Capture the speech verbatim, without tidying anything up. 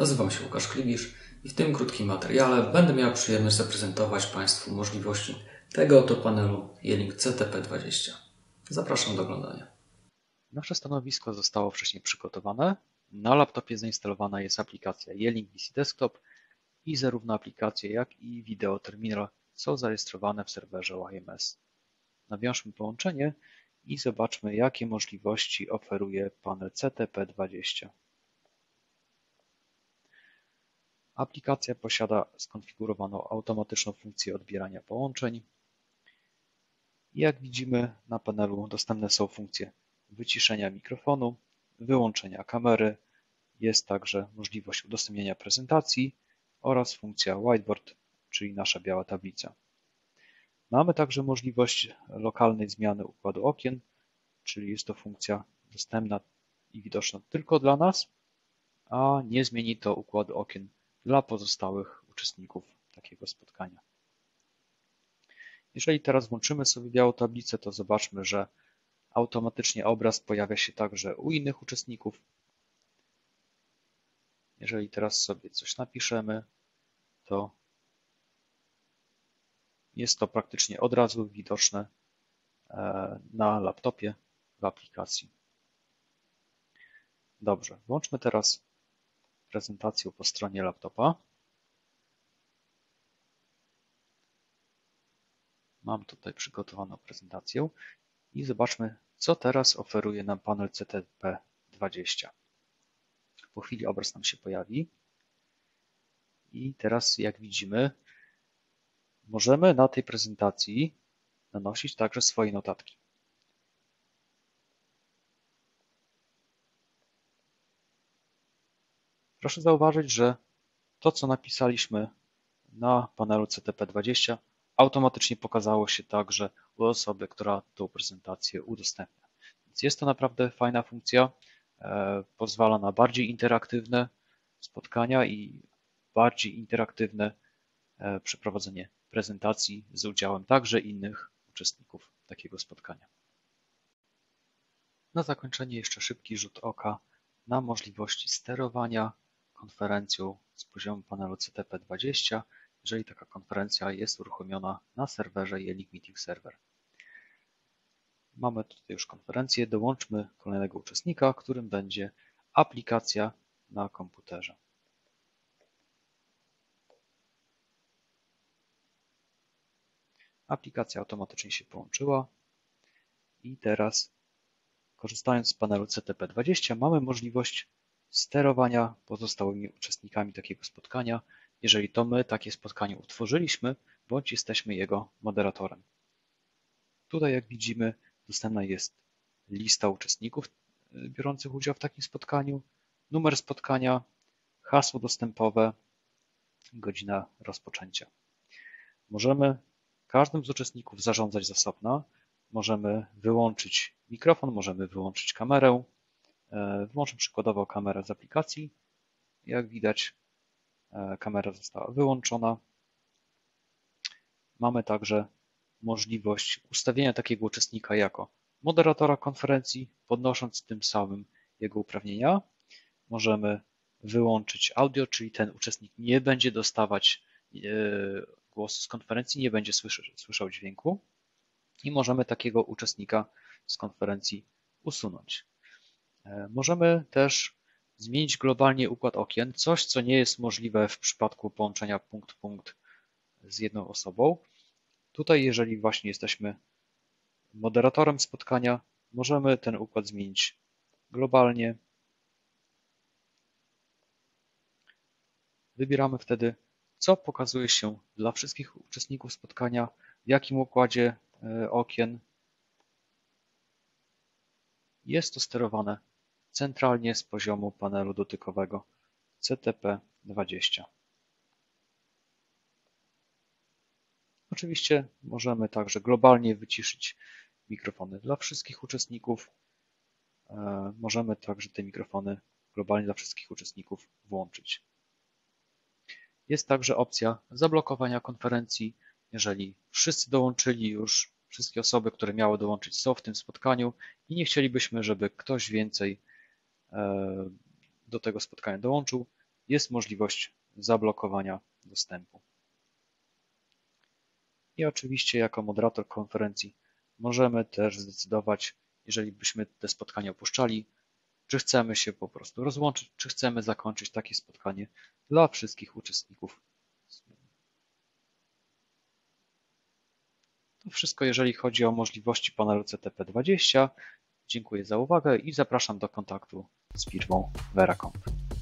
Nazywam się Łukasz Kliwisz i w tym krótkim materiale będę miał przyjemność zaprezentować Państwu możliwości tego oto panelu Yeeling C T P dwadzieścia. Zapraszam do oglądania. Nasze stanowisko zostało wcześniej przygotowane. Na laptopie zainstalowana jest aplikacja Yeeling V C Desktop i zarówno aplikacje, jak i wideo terminal są zarejestrowane w serwerze Y M S. Nawiążmy połączenie i zobaczmy, jakie możliwości oferuje panel C T P dwadzieścia. Aplikacja posiada skonfigurowaną automatyczną funkcję odbierania połączeń. Jak widzimy, na panelu dostępne są funkcje wyciszenia mikrofonu, wyłączenia kamery, jest także możliwość udostępnienia prezentacji oraz funkcja whiteboard, czyli nasza biała tablica. Mamy także możliwość lokalnej zmiany układu okien, czyli jest to funkcja dostępna i widoczna tylko dla nas, a nie zmieni to układu okien dla pozostałych uczestników takiego spotkania. Jeżeli teraz włączymy sobie białą tablicę, to zobaczmy, że automatycznie obraz pojawia się także u innych uczestników. Jeżeli teraz sobie coś napiszemy, to jest to praktycznie od razu widoczne na laptopie w aplikacji. Dobrze, włączmy teraz prezentację po stronie laptopa. Mam tutaj przygotowaną prezentację i zobaczmy, co teraz oferuje nam panel C T P dwadzieścia. Po chwili obraz nam się pojawi i teraz, jak widzimy, możemy na tej prezentacji nanosić także swoje notatki. Proszę zauważyć, że to, co napisaliśmy na panelu C T P dwadzieścia, automatycznie pokazało się także u osoby, która tą prezentację udostępnia. Więc jest to naprawdę fajna funkcja, pozwala na bardziej interaktywne spotkania i bardziej interaktywne przeprowadzenie prezentacji z udziałem także innych uczestników takiego spotkania. Na zakończenie jeszcze szybki rzut oka na możliwości sterowania konferencją z poziomu panelu C T P dwadzieścia, jeżeli taka konferencja jest uruchomiona na serwerze Yeeling Meeting Server. Mamy tutaj już konferencję, dołączmy kolejnego uczestnika, którym będzie aplikacja na komputerze. Aplikacja automatycznie się połączyła i teraz, korzystając z panelu C T P dwadzieścia, mamy możliwość sterowania pozostałymi uczestnikami takiego spotkania, jeżeli to my takie spotkanie utworzyliśmy, bądź jesteśmy jego moderatorem. Tutaj, jak widzimy, dostępna jest lista uczestników biorących udział w takim spotkaniu, numer spotkania, hasło dostępowe, godzina rozpoczęcia. Możemy każdym z uczestników zarządzać z osobna, możemy wyłączyć mikrofon, możemy wyłączyć kamerę. Włączę przykładowo kamerę z aplikacji. Jak widać, kamera została wyłączona. Mamy także możliwość ustawienia takiego uczestnika jako moderatora konferencji, podnosząc tym samym jego uprawnienia. Możemy wyłączyć audio, czyli ten uczestnik nie będzie dostawać głosu z konferencji, nie będzie słyszał dźwięku i możemy takiego uczestnika z konferencji usunąć. Możemy też zmienić globalnie układ okien, coś co nie jest możliwe w przypadku połączenia punkt-punkt z jedną osobą. Tutaj, jeżeli właśnie jesteśmy moderatorem spotkania, możemy ten układ zmienić globalnie. Wybieramy wtedy, co pokazuje się dla wszystkich uczestników spotkania, w jakim układzie okien. Jest to sterowane centralnie z poziomu panelu dotykowego C T P dwadzieścia. Oczywiście możemy także globalnie wyciszyć mikrofony dla wszystkich uczestników. Możemy także te mikrofony globalnie dla wszystkich uczestników włączyć. Jest także opcja zablokowania konferencji. Jeżeli wszyscy dołączyli już, wszystkie osoby, które miały dołączyć, są w tym spotkaniu i nie chcielibyśmy, żeby ktoś więcej do tego spotkania dołączył, jest możliwość zablokowania dostępu. I oczywiście jako moderator konferencji możemy też zdecydować, jeżeli byśmy te spotkania opuszczali, czy chcemy się po prostu rozłączyć, czy chcemy zakończyć takie spotkanie dla wszystkich uczestników. To wszystko, jeżeli chodzi o możliwości panelu C T P dwadzieścia. Dziękuję za uwagę i zapraszam do kontaktu z firmą Veracomp.